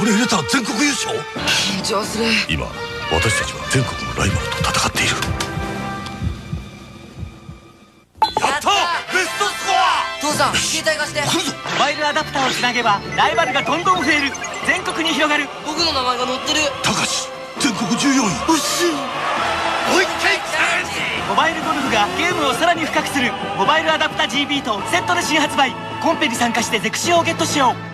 これ入れたら全国優勝。 緊張する。 今私たちは全国のライバルと戦っている。やった、ベストスコア。 父さん、携帯貸して。 来るぞ。 モバイルアダプターをつなげばライバルがどんどん増える。全国に広がる。 僕の名前が載ってる。 たかし、全国14位。惜しい。もう一回チャレンジ。 モバイルゴルフがゲームをさらに深くするモバイルアダプタ GB とセットで新発売。コンペに参加してゼクシオをゲットしよう。